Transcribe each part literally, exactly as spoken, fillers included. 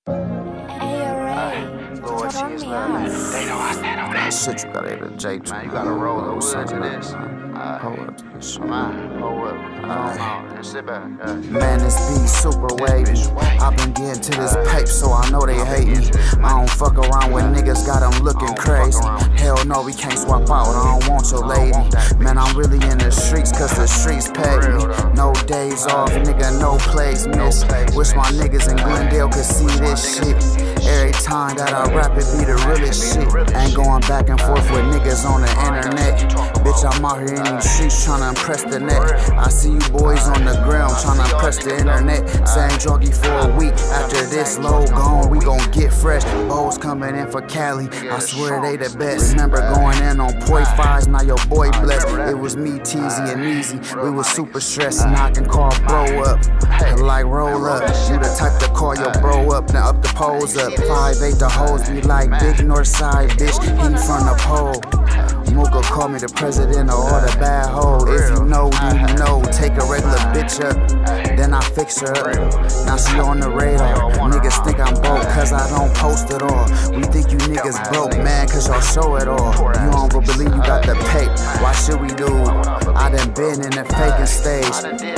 They know I stand on that shit. You gotta hit a J two. Man, you gotta roll the woods to this. Hold up to this shit. Hold up. Alright. Sit back. Man, this beat super wavy. I've been getting to this pipe, so I know they hate me. I don't fuck around with niggas, got them looking crazy. Hell no, we can't swap out. I don't want your lady. Man, I'm really in the streets, cause the streets pay me. No days off, nigga, no plays miss. Wish my niggas in Glendale could see this shit. Every time that I rap, it be the realest shit. Ain't going back and forth with niggas on the internet. Bitch, I'm out here in these streets tryna impress the net. I see you boys on the ground tryna impress the internet. Saying druggy for a week. After this low gone, we gon' get fresh. Bows coming in for Cali, I swear they the best. Remember going in on point fives, now your boy blessed. It was me, Teezy, and Easy. We was super stressed, and I can call bro up. Like roll up, you the type to call your bro up, now up the pose up. five eight the hoes be like big north side, bitch, he from the pole. Mooka call me the president of all the bad hoes. If you know, you know. Take a regular bitch up, then I fix her up. Now she on the radar. Niggas think I'm broke cause I don't post it all. We think you niggas broke, man, cause y'all show it all. You don't believe you got the pay, why should we do? I done been in the faking stage,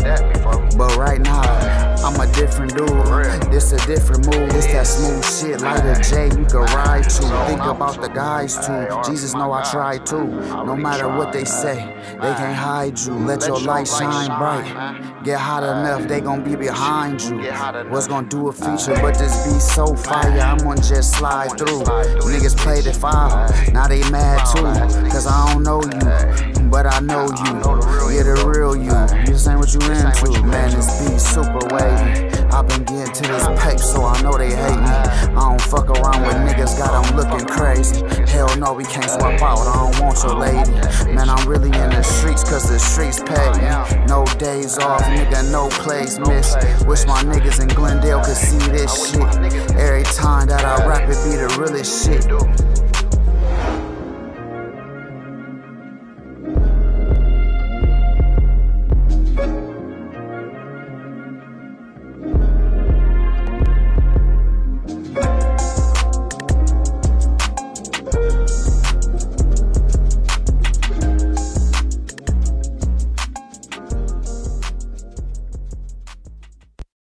but right now I'm a different dude. This a different move. This that smooth shit like a J you can ride to. Think about the guys too. Jesus know I try too. No matter what they say, they can't hide you. Let your light shine bright. Get hot enough, they gon' be behind you. What's gonna do a feature but this beat so fire? I'm gonna just slide through. Niggas played it foul, now they mad too. Cause I don't know you, but I know you. Yeah, the real you. This ain't what you into. Man, this beat super wavy. I've been getting to this pipe, so I know they hate me. I don't fuck around with niggas, got them looking crazy. Hell no, we can't swap out, I don't want your lady. Man, I'm really in the streets, cause the streets pay me. No days off, nigga, no plays miss. Wish my niggas in Glendale could see this shit. Every time that I rap, it be the realest shit.